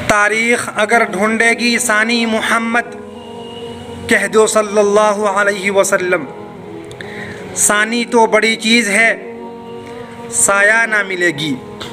तारीख़ अगर ढूंढेगी सानी मोहम्मद, कह दो सल्लल्लाहु अलैहि वसल्लम। सानी तो बड़ी चीज़ है, साया ना मिलेगी।